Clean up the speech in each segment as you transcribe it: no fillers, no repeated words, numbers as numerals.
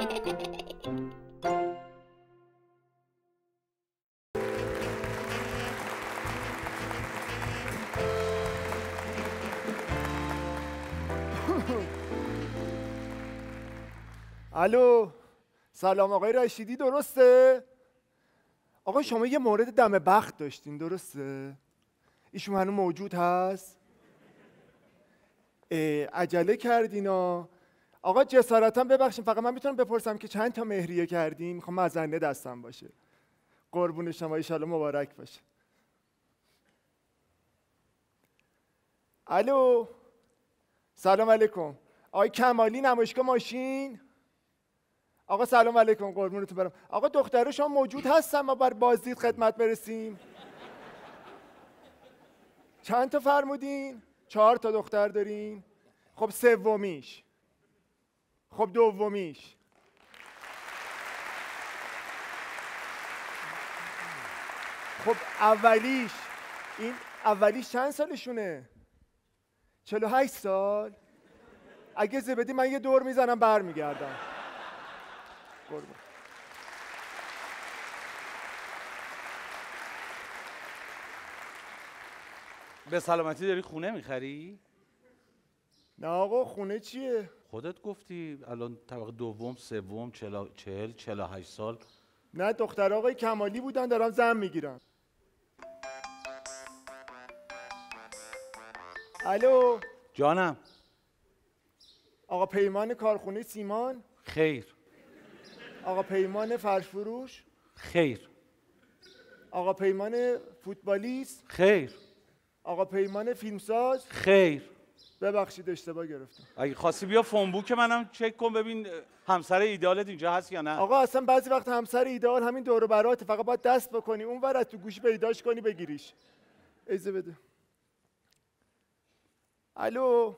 الو، سلام آقای رشیدی، درسته؟ آقا شما یه مورد دم بخت داشتین، درسته؟ ایشون هنوز موجود هست؟ عجله کردینا. آقا جسارتا ببخشید، فقط من میتونم بپرسم که چند تا مهریه کردین؟ میخوام مزنه دستم باشه. قربون شما، ایشالله مبارک باشه. الو، سلام علیکم. آقای کمالی، نمایشگاه ماشین؟ آقا سلام علیکم، قربونتون برم. آقا دختره شما موجود هستن ما بر بازدید خدمت برسیم؟ چند تا فرمودین؟ 4 تا دختر دارین؟ خب سومیش، خب دومیش، خب اولیش. این اولیش چند سالشونه؟ 48 سال؟ اگه زبدی من یه دور میزنم برمیگردم. به سلامتی داری خونه میخری؟ نه آقا، خونه چیه؟ خودت گفتی الان طبقه دوم، سوم، 48 سال. نه دختر آقای کمالی بودن، دارم زن میگیرم. الو جانم. آقا پیمان کارخونه سیمان؟ خیر. آقا پیمان فرش فروش؟ خیر. آقا پیمان فوتبالیست؟ خیر. آقا پیمان فیلمساز؟ خیر. ببخشید اشتباه گرفتم. اگه خواستی بیا فونبوک منم چک کن ببین همسر ایدالت اینجا هست یا نه. آقا اصلا بعضی وقت همسر ایدئال همین دور و براته، فقط باید دست بکنی اون ور از تو گوشی پیداش کنی بگیریش. ایزه بده. الو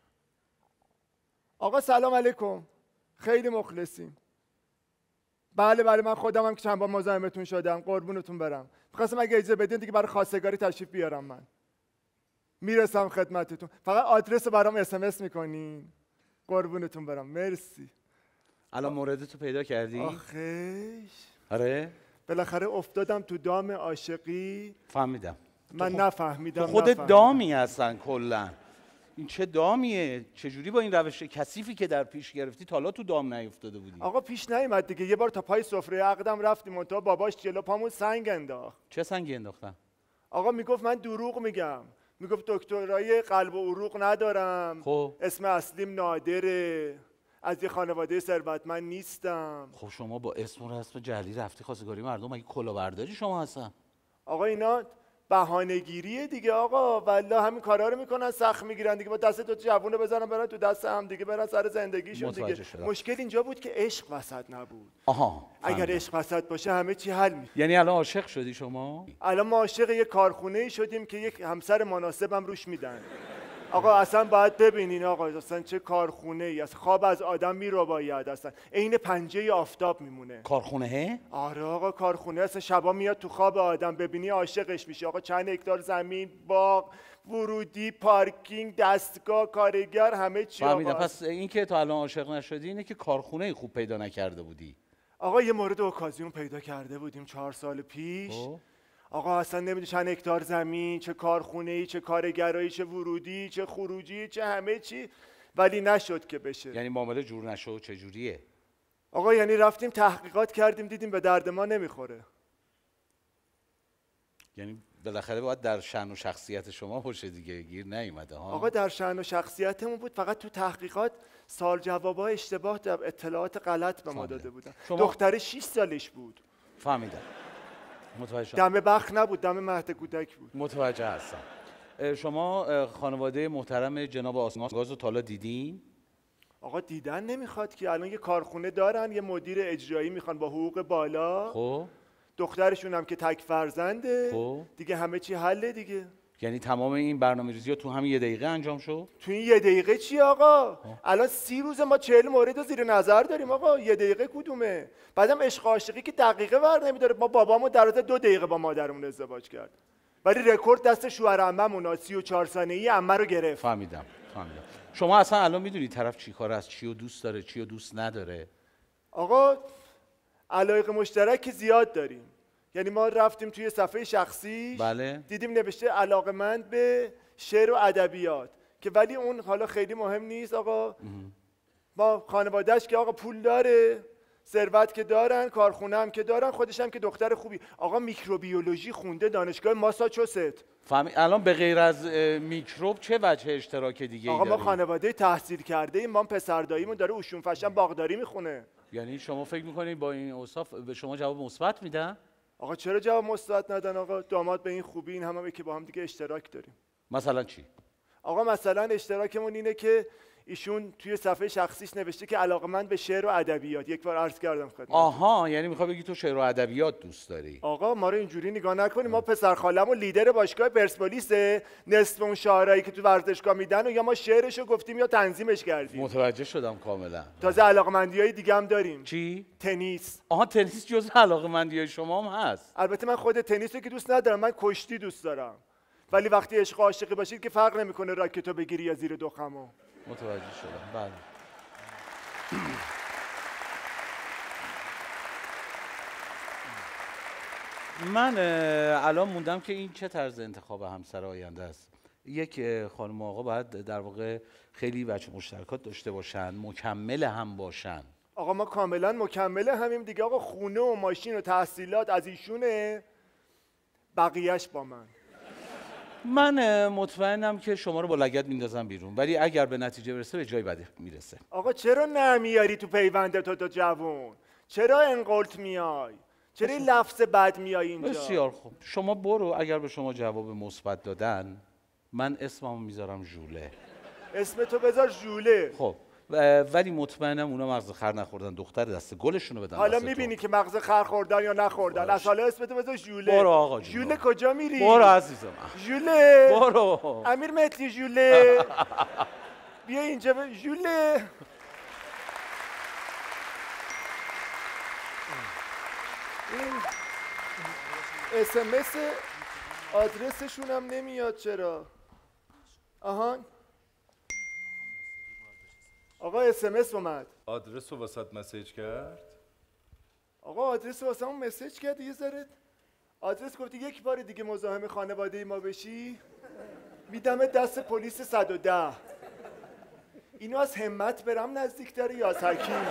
آقا سلام علیکم، خیلی مخلصیم. بله من خودمم که چند بار مزاحمتون شدم، قربونتون برم. می‌خواستم اگه اجازه بدین دیگه برای خواستگاری تشریف بیارم، من میرسم خدمتتون. فقط آدرس رو برام اس میکنین، قربونتون برم. مرسی. الان موردتو پیدا کردی؟ آخیش آره؟ بالاخره افتادم تو دام عاشقی. فهمیدم. من نفهمیدم. خودت دامی هستن کلا. این چه دامیه؟ چجوری با این روش کثیفی که در پیش گرفتی تا حالا تو دام نیفتاده بودی؟ آقا پیش نیومد دیگه. یه بار تا پای سفره عقدم رفتیم منتها باباش جلو پامون سنگ انداخت. چه سنگی انداختن؟ آقا میگفت من دروغ میگم، میگفت دکترای قلب و عروق ندارم. خب اسم اصلیم نادره، از یه خانواده ثروتمند نیستم. خب شما با اسم و رسم جعلی رفتی خواستگاری مردم، مگه کلاهبرداری شما هستن؟ آقا اینا بهانه‌گیریه دیگه آقا، والله همین کارا رو میکنن، سخت میگیرن دیگه. با دست دو جوونه بزنن برن تو دست هم دیگه، برن سر زندگیشون دیگه. مشکل اینجا بود که عشق وسط نبود. آها اگر عشق وسط باشه همه چی حل میشه. یعنی الان عاشق شدی شما؟ الان ما عاشق یه کارخونه‌ای شدیم که یک همسر مناسبم روش میدن. آقا اصلا باید ببینین آقا، اصلا چه کارخونه‌ای، اصلا خواب از آدم میره باید، اصلا عین پنجه آفتاب میمونه. کارخونه؟ آره آقا کارخونه، اصلا شبا میاد تو خواب آدم، ببینی عاشقش میشه. آقا چند هکتار زمین، باغ، ورودی، پارکینگ، دستگاه، کارگر، همه چی. فهمیدم. پس این که تا الان عاشق نشدی اینه که کارخونه خوب پیدا نکرده بودی. آقا یه مورد اوکازیون پیدا کرده بودیم 4 سال پیش. آقا اصلا نمیدونی چند هکتار زمین، چه کارخونه‌ای، چه کارگرایی، چه ورودی، چه خروجی، چه همه چی، ولی نشد که بشه. یعنی معامله جور نشد؟ چه جوریه؟ آقا یعنی رفتیم تحقیقات کردیم، دیدیم به درد ما نمیخوره. یعنی بالاخره باید در شأن و شخصیت شما باشه دیگه، گیر نیومده ها؟ آقا در شأن و شخصیتمون بود، فقط تو تحقیقات سال جوابای اشتباه، اطلاعات غلط به ما داده بودن. دختر 6 سالش بود. فهمیدم. متوجه. دم بخت نبود، دم مهد کودک بود. متوجه هستم. شما خانواده محترم جناب آسانگاز رو تا حالا دیدین؟ آقا دیدن نمیخواد که، الان یه کارخونه دارن، یه مدیر اجرایی میخوان با حقوق بالا. خب دخترشون هم که تک فرزنده. خب دیگه همه چی حله دیگه. یعنی تمام این برنامه‌ریزی‌ها تو همین 1 دقیقه انجام شد؟ تو این 1 دقیقه چی آقا؟ الان 30 روز ما 40 مورد رو زیر نظر داریم آقا. 1 دقیقه کدومه؟ بعدم عشق عاشقی که دقیقه ور نمیداره. ما بابامو در حد 2 دقیقه با مادرمون ازدواج کرد، ولی رکورد دست شوهر عمه‌مون 34 سالگی عمه رو گرفت. فهمیدم. شما اصلا الان میدونی طرف چی کار است، چی رو دوست داره، چی رو دوست نداره؟ آقا علایق مشترک زیاد داریم. یعنی ما رفتیم توی صفحه شخصیش، بله. دیدیم نوشته علاقمند به شعر و ادبیات، که ولی اون حالا خیلی مهم نیست آقا. ما خانوادهش که آقا پول داره، ثروت که دارن، کارخونه هم که دارن، خودش هم که دختر خوبی. آقا میکروبیولوژی خونده دانشگاه ماساچوست. الان به غیر از میکروب چه وجه اشتراک دیگه ای آقا داریم؟ ما خانواده تحصیل کرده ایم، ما پسر داییمون داره اوشون فشن باغداری میخونه. یعنی شما فکر میکنید با این اوصاف به شما جواب مثبت میدن؟ آقا چرا جواب مثبت ندن آقا؟ داماد به این خوبی، این همه که با هم دیگه اشتراک داریم. مثلا چی؟ آقا مثلا اشتراکمون اینه که ایشون توی صفحه شخصیش نوشته که علاقمند به شعر و ادبیات. یک بار عرض کردم خدمت. آها، یعنی میخوای بگی تو شعر و ادبیات دوست داری؟ آقا ما رو اینجوری نگاه نکنیم. ما پسر خاله‌مون لیدر باشگاه پرسپولیسه، نصف اون شعارهایی که تو ورزشگاه میدن و یا ما شعرشو گفتیم یا تنظیمش کردیم. متوجه شدم کاملا. تازه علاقمندیای دیگه هم داریم. چی؟ تنیس. آها، تنیس جزء علاقه‌مندی شما هم هست. البته من خود تنیس رو که دوست ندارم، من کشتی دوست دارم. ولی وقتی عشق و عاشقی باشید که فرق نمیکنه راکتو بگیری یا زیر دخمو. متوجه شدم. بله. من الان موندم که این چه طرز انتخاب همسر آینده است. یک خانم و آقا باید در واقع خیلی وجه مشترکات داشته باشن، مکمل هم باشن. آقا ما کاملا مکمل همیم دیگه آقا. خونه و ماشین و تحصیلات از ایشونه، بقیهش با من مطمئنم که شما رو با لگد میندازم بیرون، ولی اگر به نتیجه برسه به جای بدی میرسه. آقا چرا نمیاری تو پیونده تو جوون؟ چرا انقلت میای؟ چرا این لفظ بد میای اینجا؟ بسیار خوب، شما برو. اگر به شما جواب مثبت دادن، من اسممو میذارم ژوله. اسم تو بذار ژوله. خب ولی مطمئنم اونا مغز خر نخوردن، دختر دست گلشونو بدن. حالا میبینی که مغز خر خوردن یا نخوردن. از حالا اسم تو بذار ژوله. برو آقا جون. ژوله کجا میری؟ برو عزیزم. ژوله. برو. امیر مهدی ژوله. بیا اینجا ژوله. این SMS آدرسشون هم نمیاد چرا؟ آهان آقا SMS اومد. آدرس رو واسط مسیج کرد؟ آقا آدرس واسه همون مسیج کرد یه ذره. آدرس گفتی یک بار دیگه مزاحم خانواده ما بشی میدمت دست پلیس 110. اینو از همت برم نزدیک‌تر یا از حکیم؟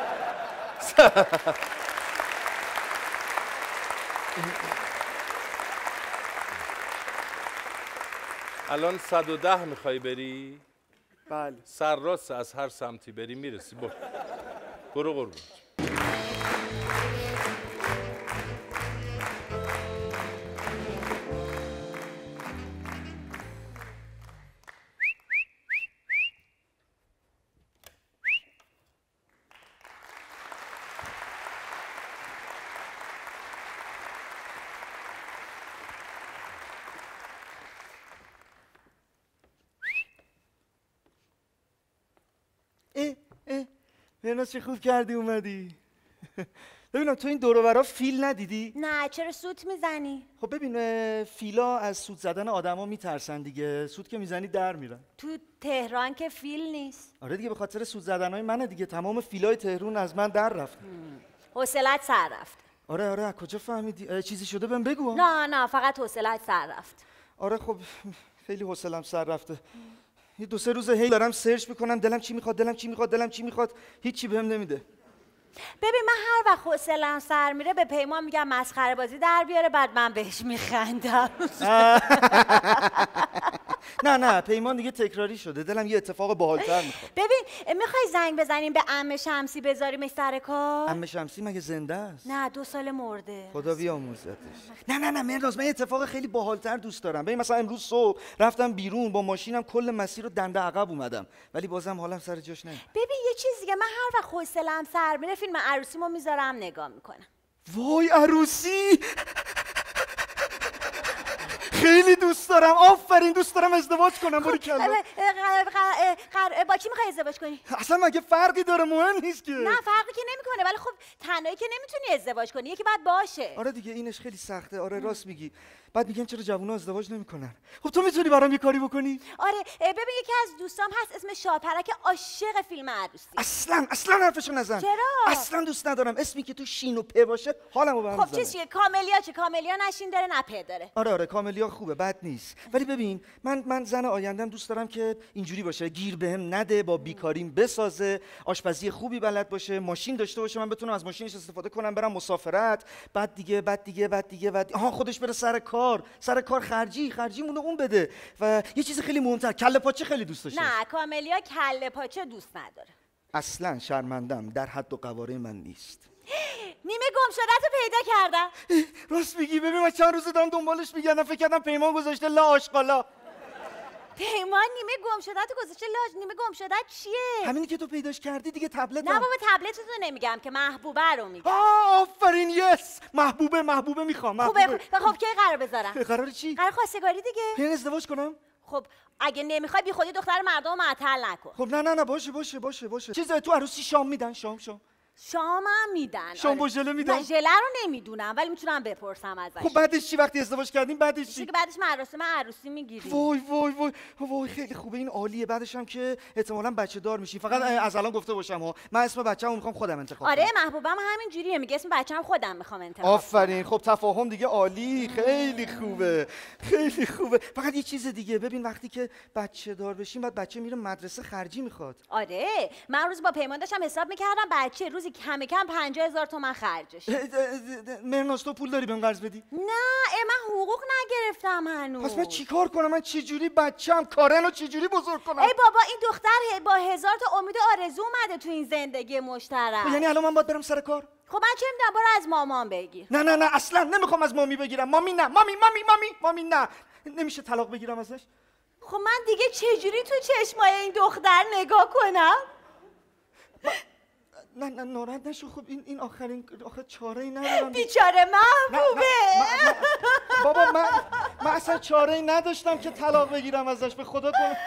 الان 110 میخوای بری؟ بله. سرراست از هر سمتی بری میرسی. برو قربون. مرناز چه خوب کردی اومدی. ببینم تو این دور و برا فیل ندیدی؟ نه چرا سوت میزنی؟ خب ببین فیلا از سوت زدن آدما میترسن دیگه. سوت که میزنی در میرن. تو تهران که فیل نیست. آره دیگه به خاطر سوت زدنهای منه دیگه. تمام فیلای تهران از من در رفتن. حوصله‌ات سر رفت. آره از کجا فهمیدی؟ چیزی شده بهم بگو. نه فقط حوصله‌ات سر رفت. آره خب خیلی حوصله‌ام سر رفته. یه 2-3 روزه هی دارم سرچ میکنم دلم چی میخواد هیچی بهم نمیده. ببین من هر وقت حوصله‌ام سر میره به پیمان میگم مسخره بازی در بیاره، بعد من بهش میخندم. نه پیمان دیگه تکراری شده. دلم یه اتفاق باحال‌تر میخواد. ببین میخوای زنگ بزنیم به عمه شمسی بذاریمش سر کار؟ عمه شمسی مگه زنده است؟ نه 2 سال مرده. خدا بیامرزتش. نه مرناز من یه اتفاق خیلی باحال‌تر دوست دارم. ببین مثلا امروز صبح رفتم بیرون با ماشینم کل مسیر رو دنده عقب اومدم، ولی بازم حالم سر جاش نه. ببین یه چیز دیگه، من هر وقت حوصله‌ام سر میره فیلم عروسیمو میذارم نگاه میکنم. وای عروسی خیلی دوست دارم. آفرین، دوست دارم ازدواج کنم. باری کلا. با کی میخوای ازدواج کنی؟ اصلا مگه فرقی داره؟ مهم نیست که. نه فرقی که نمیکنه، ولی خب تنهایی که نمیتونی ازدواج کنی، یکی باید باشه. آره دیگه اینش خیلی سخته. آره راست میگی. بعد میگن چرا جوونا ازدواج نمیکنن؟ خب تو میتونی برام یه کاری بکنی؟ آره ببین یکی از دوستام هست اسم شاپرک، عاشق فیلم عروسی. اصلا حرفشو نزن. چرا؟ اصلا دوست ندارم اسمی که تو شین و پ باشه حالمو به هم خب چیه کاملیا؟ چه کاملیا نشین داره نه پ داره. آره کاملیا خوبه، بد نیست. ولی ببین من زن آیندم دوست دارم که اینجوری باشه، گیر بهم نده، با بیکاریم بسازه، آشپزی خوبی بلد باشه، ماشین داشته باشه، من بتونم از ماشینش استفاده کنم برم مسافرت، بعد دیگه خودش بره سر کار خرجیمونو اون بده. و یه چیز خیلی مهمتر، کله پاچه خیلی دوست داشته. نه کاملیا کله پاچه دوست نداره. اصلا شرمندم، در حد و قواره من نیست. نیمه گم شده تو پیدا کردم. راست میگی. ببین من چند روز دارم دنبالش میگردم، فکر کردم پیمان گذاشته لا آشغالا. پیمان نیمه گم شده تو گذاشته لا؟ نیمه گم شده چیه؟ همینی که تو پیداش کردی دیگه، تبلت. نه بابا تبلت تو نمیگم که محبوبه رو میگم. آفرین یس، محبوبه میخوام. خوبه. خب کی قرار بذارم؟ قرار چی؟ قرار خواستگاری دیگه. پیمان ازدواج کنم؟ خب اگه نمیخوای بی خودی دختر مردم معطل نکن. خب نه باشه. چیز تو عروسی شام میدن؟ شام هم میدن. شام با ژله میدن؟ نه ژله رو نمیدونم ولی میتونم بپرسم ازش. خب بعدش چی؟ وقتی ازدواج کردیم بعدش چی؟ که بعدش مراسم عروسی میگیریم. وای خیلی خوبه، این عالیه. بعدش هم که احتمالاً بچه دار میشی. فقط از الان گفته باشم من اسم بچه‌مو میخوام خودم انتخاب کنم. آره محبوبم همین جوریه، میگه اسم بچه‌م خودم میخوام انتخاب. آفرین. خب تفاهم دیگه عالی، خیلی خوبه. فقط یه چیز دیگه، ببین وقتی که بچه دار بشیم بعد بچه میره مدرسه، خرجی میخواد. آره من روز با پیمان داشتم حساب میکردم بچه روزی کم 50,000 تومان خرجش. مرناز تو پول داری بهم قرض بدی؟ نه من حقوق نگرفتم هنوز. پس من چیکار کنم؟ من چجوری بچه‌م کارنو چجوری بزرگ کنم؟ ای بابا این دختر با 1000 تا امید و آرزو اومده تو این زندگی مشترک. یعنی الان من باید برم سر کار؟ خب من چه میدونم، برو از مامان بگیر. نه اصلا نمیخوام از مامی بگیرم. مامی نه. نمیشه طلاق بگیرم ازش؟ خب من دیگه چجوری تو چشمای این دختر نگاه کنم؟ نه ناراحت نشو. خب این آخر چاره‌ای ندارم. بیچاره محبوبه. بابا من اصلا چاره‌ای نداشتم که طلاق بگیرم ازش، به خدا کنم.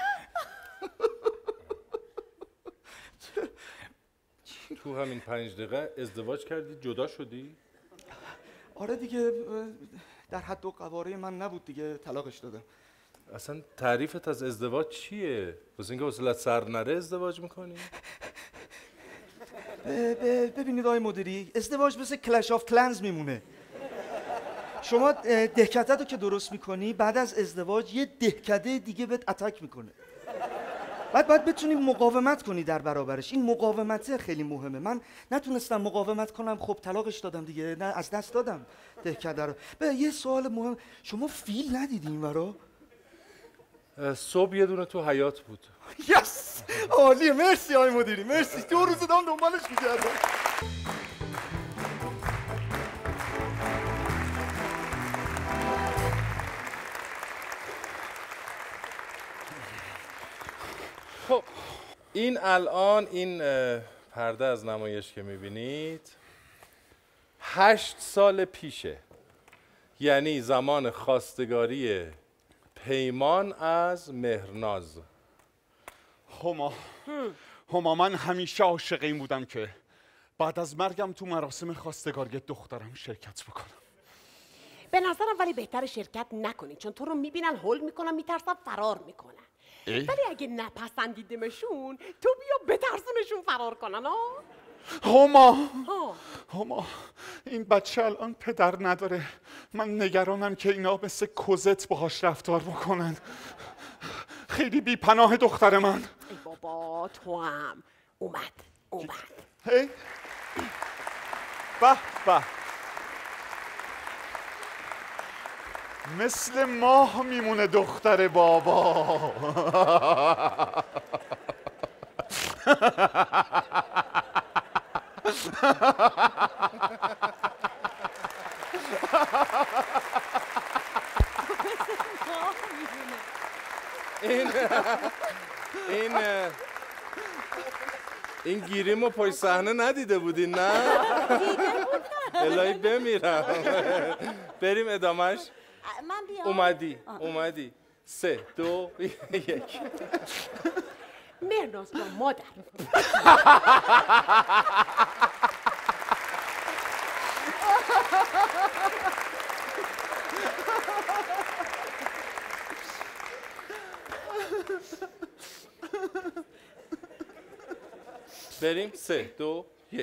تو همین 5 دقیقه ازدواج کردی جدا شدی؟ آره دیگه، در حد و قواره من نبود دیگه، طلاقش دادم. اصلا تعریفت از ازدواج چیه؟ واسه اینکه حوصله‌ات سر نره ازدواج میکنی؟ ببینید آقای مدیری، ازدواج مثل کلش آف کلنز میمونه. شما دهکده رو که درست میکنی، بعد از ازدواج یه دهکده دیگه بهت اتک میکنه. بعد بتونی مقاومت کنی در برابرش. این مقاومته خیلی مهمه. من نتونستم مقاومت کنم، خب طلاقش دادم دیگه. نه از دست دادم دهکده رو. یه سوال مهم، شما فیل ندیدی این ورا؟ صبح یه دونه تو حیاط بود. یس عالیه. مرسی آقای مدیری، مرسی. 2 روز دارم دنبالش می‌گردم. خب این الان این پرده از نمایش که میبینید 8 سال پیشه، یعنی زمان خواستگاری پیمان از مهرناز. هما من همیشه عاشق این بودم که بعد از مرگم تو مراسم خواستگاری دخترم شرکت بکنم. به نظرم ولی بهتر شرکت نکنی، چون تو رو میبینن هول میکنن، میترسن فرار میکنن. ولی اگه نپسندیدمشون تو بیا بترسونشون فرار کنن. هما این بچه الان پدر نداره. من نگرانم که اینا مثل کوزت باهاش رفتار بکنن. خیلی بی پناه دختر من. ای بابا تو هم اومد. هی به مثل ماه میمونه دختر بابا. این گیریمو پای صحنه ندیده بودین نه؟ الهی بمیرم. بریم ادامهش. من بیام. اومدی 3 2 1 مهرناز جان مادر، بریم 3 2 1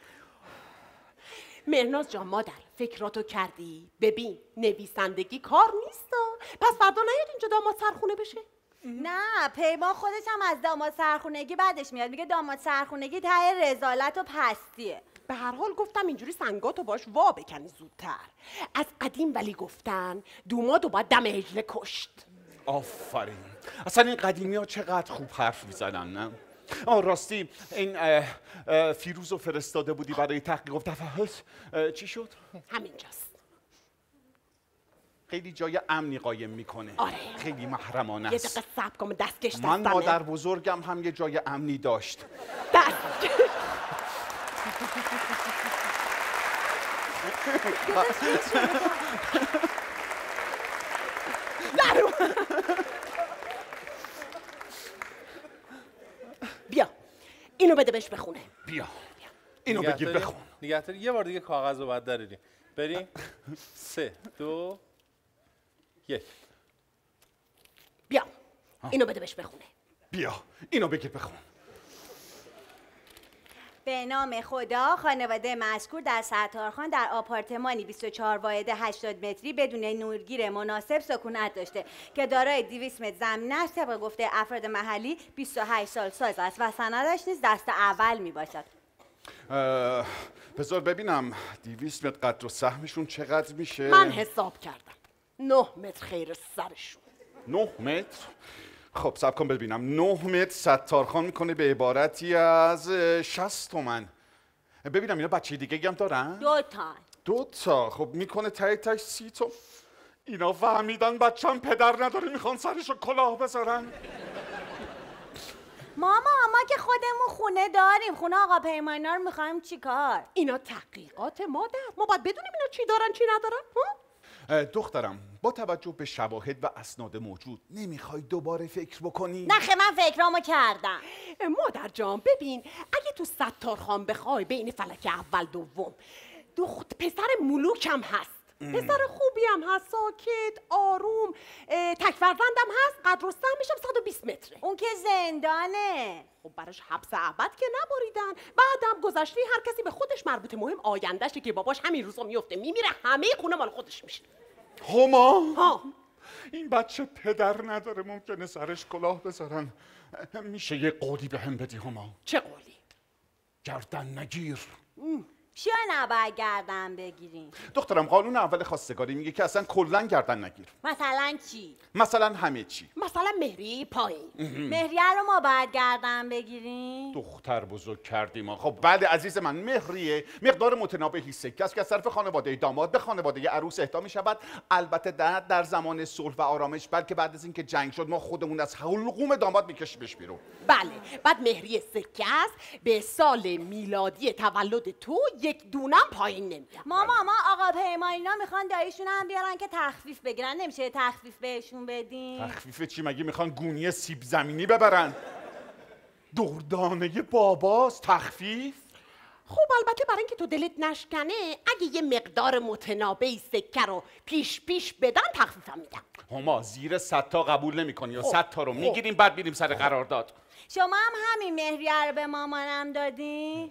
مهرناز جان مادر، فکراتو کردی؟ ببین نویسندگی کار نیستا، پس فردا نیاد اینجا داماد سرخونه بشه. نه پیمان خودش هم از داماد سرخونگی بعدش میاد، میگه داماد سرخونگی ته رذالت و پستیه. به هر حال گفتم اینجوری سنگاتو باش وا بکنی زودتر. از قدیم ولی گفتن دومادو باید دم هجله کشت. آفرین. اصلا این قدیمی ها چقدر خوب حرف میزنن نه؟ راستی این فیروز رو فرستاده بودی برای تحقیق و تفحص، چی شد؟ همینجاست. خیلی جای امنی قایم میکنه. آره. خیلی محرمانه یه است. دقیقه صبر کن، دستکش دستمه. من مادر بزرگم هم یه جای امنی داشت. دستکش. بیا اینو بده بهش بخونه. بیا اینو بگیر بخون. نگهداری یه بار دیگه کاغذ رو باید دراریم. بریم 3 2 1 بیا اینو بده بهش بخونه. بیا اینو بگیر بخون. به نام خدا، خانواده مذکور در ستارخان در آپارتمانی 24 واحد 80 متری بدون نورگیر مناسب سکونت داشته که دارای 200 متر زمین است. طبق گفته افراد محلی 28 سال ساز است و سندش نیز دست اول می باشد. بذار ببینم 200 متر قدر و سهمشون چقدر میشه؟ من حساب کردم 9 متر خیر سرشون. 9 متر؟ خب صبر کن ببینم. 9 متر ستارخان میکنه به عبارتی از 60 تومن. ببینم اینا بچه دیگه هم دارن؟ 2 تا. خب میکنه تایش 30 تا. اینا فهمیدن بچه‌م پدر نداره، میخوان سرشو کلاه بذارن. ماما ما که خودمون خونه داریم، خونه آقا پیمانا رو میخوایم چیکار؟ اینا تحقیقات مادر، ما باید بدونیم اینا چی دارن چی ندارن. دخترم با توجه به شواهد و اسناد موجود نمیخوای دوباره فکر بکنی؟ نخه من فکرامو کردم. مادر جان ببین، اگه تو ستارخان بخوای بین فلک اول دوم پسر ملوک هم هست، پسر خوبی هم هست، ساکت آروم، تک فرزندم هست، قدر و سهمش هم 120 متره. اون که زندانه. خب براش حبس ابد که نبریدن. بعدم گذشته هر کسی به خودش مربوطه، مهم آیندهشه که باباش همین روزا میفته میمیره، همه خونه مال خودش میشه. هما ها این بچه پدر نداره، ممکنه سرش کلاه بذارن. میشه یه قولی به هم بدی هما؟ چه قولی؟ گردن نگیر. چرا نباید گردن بگیریم؟ دخترم قانون اول خواستگاری میگه که اصلا کلا گردن نگیر. مثلا چی؟ مثلا همه چی. مثلا مهری پایین. مهریه رو ما باید گردن بگیریم؟ دختر بزرگ کردیم ما. خب بله عزیز من، مهریه مقدار متنابهی سکه است که از طرف خانواده داماد به خانواده عروس اهدا می شود. البته در زمان صلح و آرامش، بلکه بعد از اینکه جنگ شد ما خودمون از حلقوم داماد میکشیمش بیرون. بله بعد مهریه سکه است، به سال میلادی تولد تو 1 دونم پایین نمیاد. ماما ما آقا پیمانینا میخوان داییشون هم بیارن که تخفیف بگیرن، نمیشه تخفیف بهشون بدیم؟ تخفیف چی؟ مگه میخوان گونی سیب زمینی ببرن؟ دردانه باباست تخفیف؟ خب البته برای اینکه تو دلت نشکنه اگه یه مقدار متنابهی سکه رو پیش بدن تخفیفم میدم. هما زیر 100 تا قبول نمی‌کنی و 100 تا رو میگیریم بعد میریم سر قرارداد. شما هم همین مهریه رو به مامانم دادین؟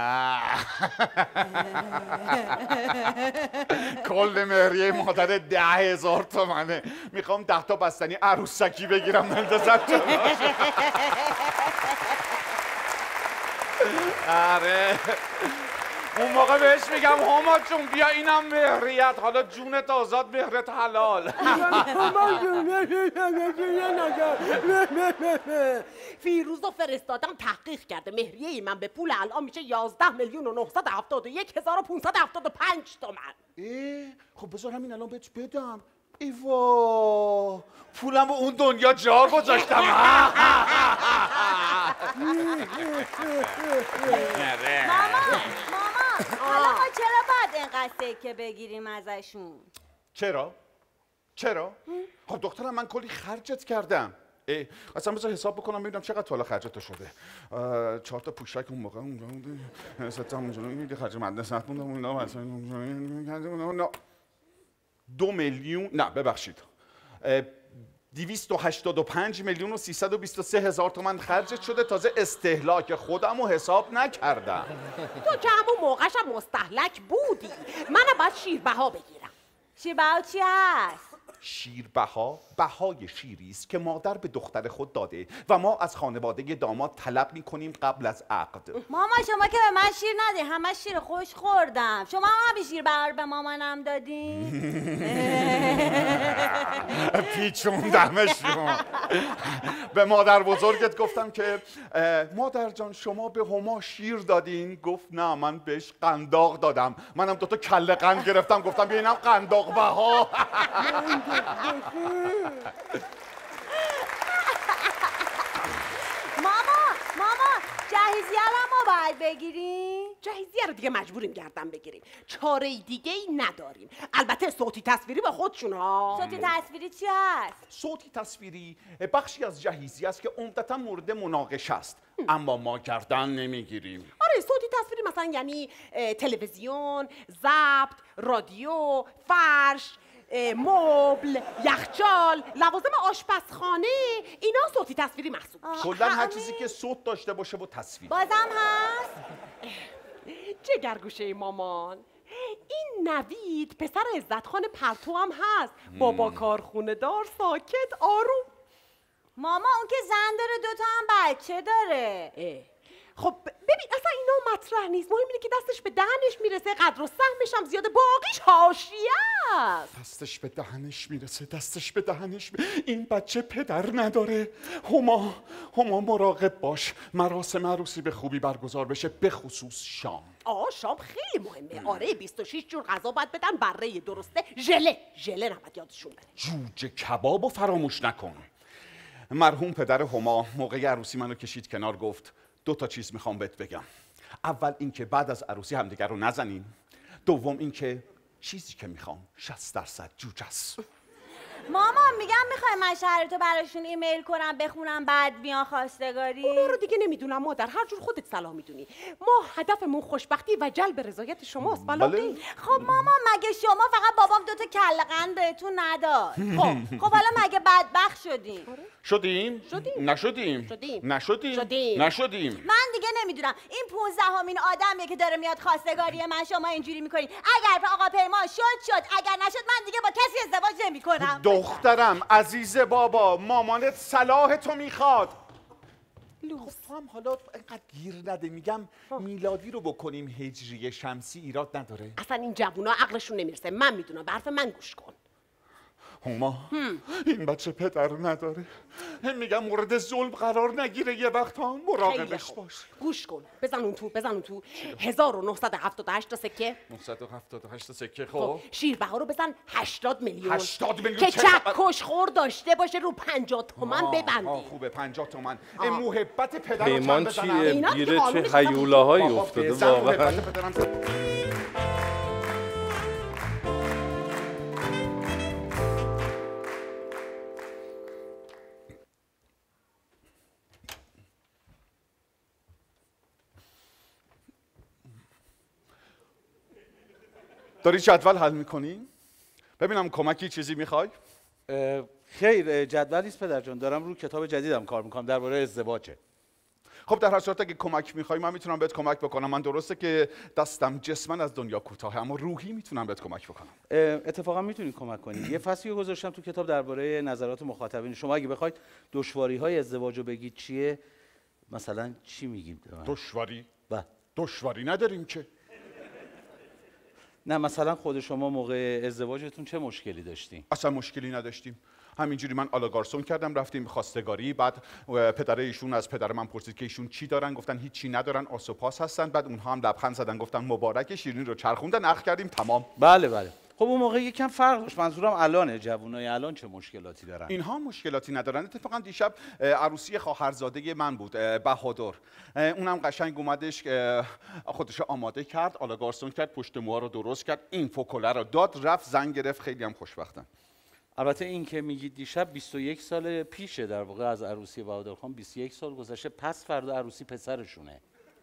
کل مهریه مادر 10,000 تومنه. میخوام 10 تا بستنی عروسکی بگیرم بندازم جلوش. آره اون موقع بهش میگم هما جون بیا اینم مهریت، حالا جونت آزاد مهرت حلال. فیروز رو فرستادم تحقیق کرده، مهریه من به پول الان میشه 11,971,575 تومن. خب بذار همین الان بهت بدم. ایوا پولم اون دنیا جا گذاشتم. ماما حالا ما چرا باید اینقدر سکه بگیریم ازشون؟ چرا؟ چرا؟ خب دخترم من کلی خرجت کردم. اصلا بذار حساب بکنم ببینم چقدر تا حالا خرجت شده. 4 تا پوشک اون موقع اونجا بوده. 3 تا اونجا میگه خرج مدرسه موندم اونا مثلا 2 میلیون، نه ببخشید، 285 میلیون و 323 هزار تومان خرجت شده. تازه استهلاک خودم رو حساب نکردم. تو که همون موقعش هم مستهلک بودی. منم باید شیربها بگیرم. شیربها چی هست؟ شیربها بهای شیری است که مادر به دختر خود داده و ما از خانواده داماد طلب میکنیم قبل از عقد. ماما شما که به من شیر ندی، همه شیر خوش خوردم. شما هم همین شیربها رو به مامانم دادین؟ پیچوندمشون. به مادر بزرگت گفتم که مادر جان شما به هما شیر دادین؟ گفت نه من بهش قنداق دادم. منم 2 تا کله قند گرفتم گفتم بیا اینم قنداق بها. ماما جهیزیه رو ما باید بگیریم؟ جهیزیه رو دیگه مجبوریم گردن بگیریم. چاره دیگه ای نداریم. البته صوتی تصویری به خودشون ها. صوتی تصویری چی هست؟ صوتی تصویری بخشی از جهیزیه است که عمدتا مورد مناقشه است، اما ما گردن نمیگیریم. آره صوتی تصویری مثلا یعنی تلویزیون، ضبط، رادیو، فرش، مبل، یخچال، لوازم آشپزخانه، اینا صوتی تصویری محسوب میشه. کلا هر چیزی که صوت داشته باشه و تصویر. بازم هست؟ جگرگوشه مامان، این نوید پسر عزتخان پرتو هم هست. بابا کارخونه دار، ساکت، آروم. ماما اون که زن داره 2 تا هم بچه داره. خب ببین اصلا اینا مطرح نیست. مهم اینه که دستش به دهنش میرسه، قدر و سهمش هم زیاده، باقیش حاشیه است. دستش به دهنش میرسه، دستش به دهنش این بچه پدر نداره. هما مراقب باش، مراسم عروسی به خوبی برگزار بشه، به خصوص شام. شام خیلی مهمه. آره 26 جور غذا باید بدن، بره درسته، ژله نباید یادشون بره. جوجه کبابو فراموش نکن. مرحوم پدر هما موقع عروسی منو کشید کنار، گفت 2 تا چیز میخوام بهت بگم. اول اینکه بعد از عروسی همدیگر رو نزنیم. دوم اینکه چیزی که میخوام 60% جوجه است. ماما میگم میخوای من شهرتو براشون ایمیل کنم بخونم بعد بیان خواستگاری؟ اونا رو دیگه نمیدونم مادر، هر جور خودت صلاح میدونی. ما هدفمون خوشبختی و جلب رضایت شماست. بله. خب ماما مگه شما فقط بابام 2 تا کله قند بهتون نداد؟ خب حالا مگه بدبخت شدین؟ نشدیم. من دیگه نمیدونم این 15مین آدمیه که داره میاد خواستگاری من، شما اینجوری میکنین. اگر آقا پیمان شد اگر نشد من دیگه با کسی ازدواج نمیکنم. دخترم عزیز بابا، مامانت صلاح تو میخواد. خب تو هم حالا اینقدر گیر نده. میگم میلادی رو بکنیم هجری شمسی، ایراد نداره. اصلا این جوونا عقلشون نمیرسه. من میدونم، به حرف من گوش کن. هما این بچه پدر رداره. میگم مورد ظلم قرار نگیره یه وقت ها، مراقبش باش. گوش کن، بزن اون تو 1978 تا سکه. 978 تا سکه. خب شیربها رو بزن 80 میلیون. 80 میلیون که چکش خور داشته باشه، رو 50 تومن ببندی. خوبه 50 تومن. این محبت پدر پیمان رو چیه؟ اینا گیره دیگه چه قانونش هیولاهایی بابا، افتاده بزن واقعا. محبت پدرم. داری جدول حل میکنی؟ ببینم کمکی چیزی میخوای؟ خیر جدول نیست پدر جان، دارم رو کتاب جدیدم کار میکنم درباره ازدواجه. خب در هر صورت اگه کمک میخوای من میتونم بهت کمک بکنم. من درسته که دستم جسمن از دنیا کوتاهه، اما روحی میتونم بهت کمک بکنم. اتفاقا میتونید کمک کنید. یه فصلی رو گذاشتم تو کتاب درباره نظرات مخاطبین. شما اگه بخواید دشواری‌های ازدواج رو بگید چیه، مثلا چی میگیم؟ دشواری نداریم که. نه مثلا خود شما موقع ازدواجتون چه مشکلی داشتین؟ اصلا مشکلی نداشتیم. همینجوری من آلاگارسون کردم، رفتیم خواستگاری. بعد پدر ایشون از پدر من پرسید که ایشون چی دارن، گفتن هیچی ندارن، آس و پاس هستن. بعد اونها هم لبخند زدن گفتن مبارک، شیرین رو چرخوندن، اخ کردیم، تمام. بله. خب اون موقع یکم فرق داشت. منظورم الانه، جوونای الان چه مشکلاتی دارن؟ اینها مشکلاتی ندارن. اتفاقا دیشب عروسی خواهرزاده من بود، بهادر. اونم قشنگ اومدش خودش آماده کرد، آلاگارسون کرد، پشت موها رو درست کرد، این فوکوله رو داد، رفت زنگ گرفت. خیلی هم خوشبختن. البته این که میگید دیشب 21 سال پیشه، در واقع از عروسی بهادرخان 21 سال گذشته، پس فردا عروسی پسرشونه.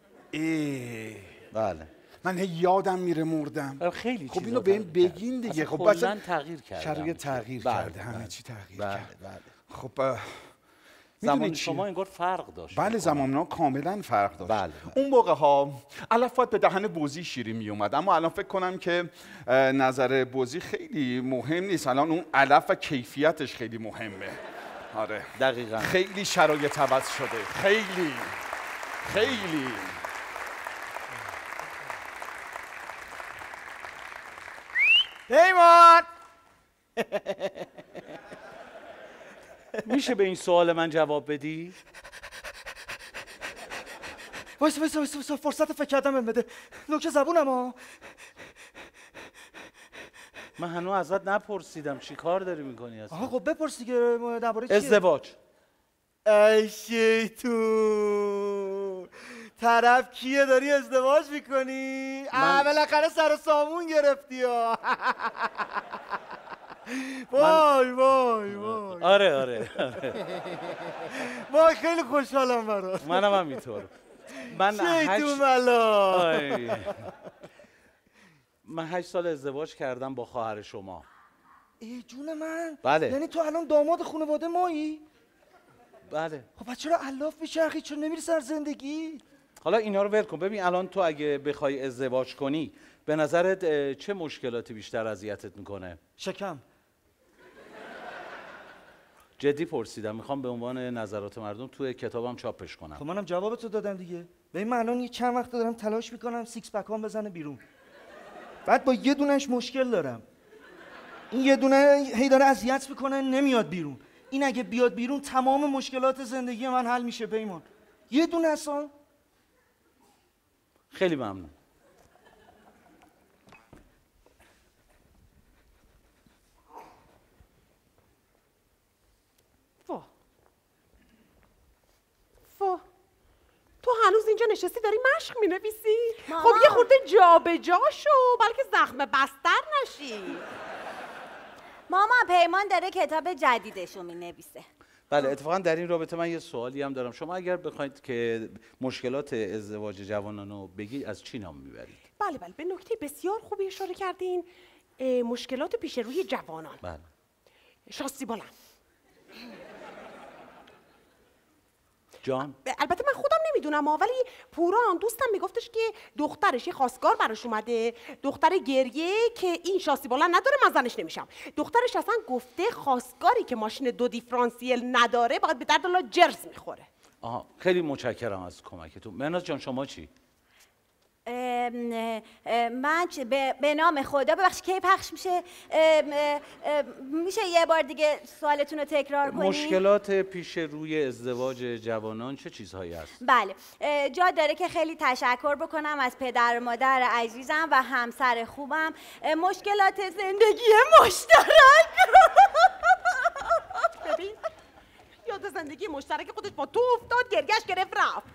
بله. من یادم میره مردم. خیلی خب اینو بهم بگین دیگه. خب اصلا تغییر کرده. شرایط تغییر کرده، همه چی تغییر کرده. بله. خب زمان شما انگار فرق داشت. بله زمان‌ها کاملا فرق داشت. بله. اون موقع ها علفات به دهن بوزی شیرین می اومد، اما الان فکر کنم که نظر بوزی خیلی مهم نیست، الان اون علف و کیفیتش خیلی مهمه. آره دقیقاً. خیلی شرایط عوض شده، خیلی خیلی. پیمان میشه به این سوال من جواب بدی؟ وایسا فرصت فکر کردم بهم بده. نوک زبونم ها. من هنوز ازت نپرسیدم چی کار داری میکنی اصلا؟ آها خب بپرس دیگه درباره چیه؟ ازدواج. ای شیطون، طرف کیه داری ازدواج میکنی؟ بالاخره سر و سامون گرفتی ها. وای. آره. وای خیلی خوشحالم برات. منم همینطور. من 8 سال ازدواج کردم با خواهر شما. ای جون من. بله. یعنی تو الان داماد خانواده مایی؟ بله. خب بچه چرا علاف میچرخی؟ چون نمیری سر زندگی؟ حالا اینا رو ول کن. ببین الان تو اگه بخوای ازدواج کنی به نظرت چه مشکلاتی بیشتر اذیتت میکنه؟ شکم. جدی پرسیدم، میخوام به عنوان نظرات مردم توی کتابم چاپش کنم. خب منم جوابتو دادم دیگه. ببین من الان چند وقت دارم تلاش میکنم سیکس پکام بزنه بیرون. بعد با یه دونش مشکل دارم. این یه دونه هی داره اذیت میکنه نمیاد بیرون. این اگه بیاد بیرون تمام مشکلات زندگی من حل میشه پیمان. یه دونه اصلا. خیلی ممنون. تو هنوز اینجا نشستی داری مشق مینویسی؟ خب یه خورده جا به جا شو بلکه زخم بستر نشی. ماما پیمان داره کتاب جدیدشو مینویسه. بله اتفاقا در این رابطه من یه سوالی هم دارم. شما اگر بخواید که مشکلات ازدواج جوانان رو بگی از چی نام میبرید؟ بله به نکته بسیار خوبی اشاره کردین. مشکلات پیش روی جوانان. بله. شاسی بلند. جان؟ البته من خودم نمیدونم ولی پوران دوستم میگفتش که دخترش یه خواستگار براش اومده، دختر گریه که این شاسی بلند نداره من زنش نمیشم. دخترش اصلا گفته خواستگاری که ماشین 2 دیفرانسیل نداره باید به درد الله جرز میخوره. آها خیلی متشکرم از کمکتون. مهناز جان شما چی؟ من به نام خدا ببخشید کی پخش میشه؟ میشه یه بار دیگه سوالتون رو تکرار کنید؟ مشکلات پیش روی ازدواج جوانان چه چیزهایی هست؟ بله جا داره که خیلی تشکر بکنم از پدر و مادر عزیزم و همسر خوبم. مشکلات زندگی مشترک. ببین یاد زندگی مشترک خودش با تو افتاد گرگش گرفت رفت.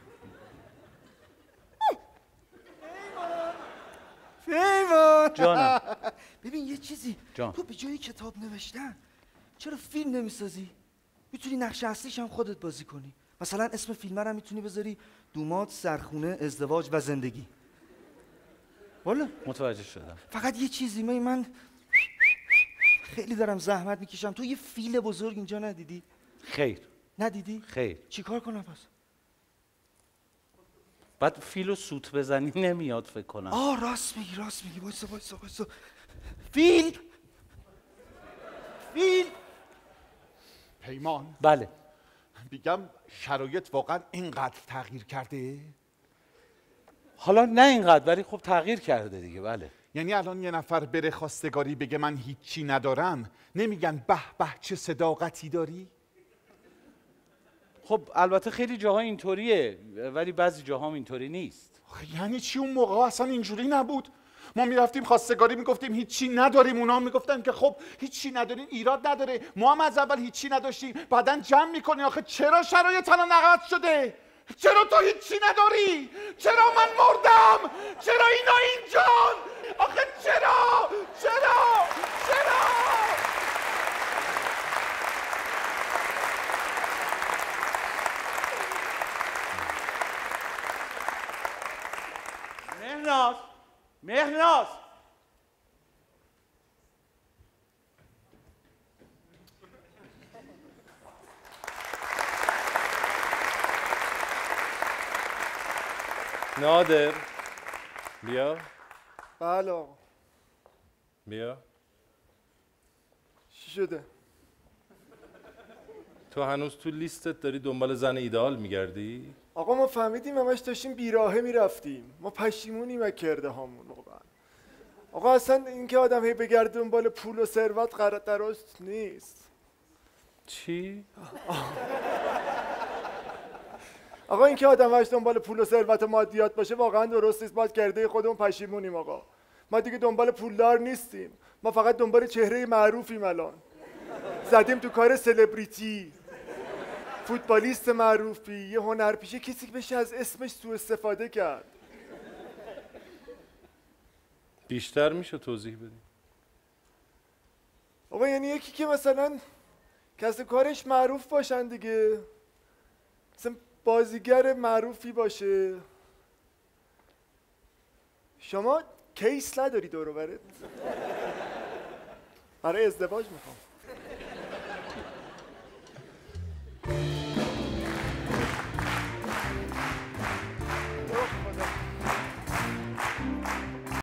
پیمان جانم. ببین یه چیزی جان. تو به جای کتاب نوشتن چرا فیلم نمیسازی؟ میتونی نقش اصلیش هم خودت بازی کنی. مثلا اسم فیلم رو میتونی بذاری دوماد، سرخونه، ازدواج و زندگی. والا متوجه شدم. فقط یه چیزی من خیلی دارم زحمت میکشم. تو یه فیل بزرگ اینجا ندیدی؟ خیر. ندیدی؟ خیر. چیکار کنم پس؟ بعد فیلو سوت بزنی نمیاد فکر کنم. راست میگی. وایسا. فیل پیمان بله. میگم شرایط واقعا اینقدر تغییر کرده؟ حالا نه اینقدر ولی خب تغییر کرده دیگه. بله. یعنی الان یه نفر بره خواستگاری بگه من هیچی ندارم نمیگن به چه صداقتی داری؟ خب البته خیلی جاها اینطوریه ولی بعضی جاها اینطوری نیست. یعنی چی؟ اون موقع اصلا اینجوری نبود. ما میرفتیم خواستگاری میگفتیم هیچی نداریم، اونا میگفتن که خب هیچی ندارین ایراد نداره، ما هم از اول هیچی نداشتیم بعدن جمع میکنی. آخه چرا شرایط الان عوض شده؟ چرا تو هیچی نداری؟ چرا من مردم؟ چرا اینا اینجان؟ آخه چرا؟ مهرناز نادر بیا بله آقا. بیا. چی شده؟ تو هنوز تو لیستت داری دنبال زن ایدئال میگردی؟ آقا ما فهمیدیم همش داشتیم بیراهه میرفتیم. ما پشیمونیم از کرده هامون واقعا. آقا اصلا اینکه آدم هی بگرده دنبال پول و ثروت درست نیست. چی؟ آقا اینکه آدم هاش دنبال پول و ثروت و مادیات باشه واقعا درست نیست. باید کرده خودمون پشیمونیم آقا. ما دیگه دنبال پولدار نیستیم. ما فقط دنبال چهره معروفیم الان. زدیم تو کار سلبریتی. فوتبالیست معروفی، یه هنرپیشه، کسی که بشه از اسمش سوء استفاده کرد. بیشتر میشه توضیح بدی؟ آقا یعنی یکی که مثلا کسب کارش معروف باشن دیگه، مثلا بازیگر معروفی باشه. شما کیس نداری دور و برت؟ برای ازدواج میخوام.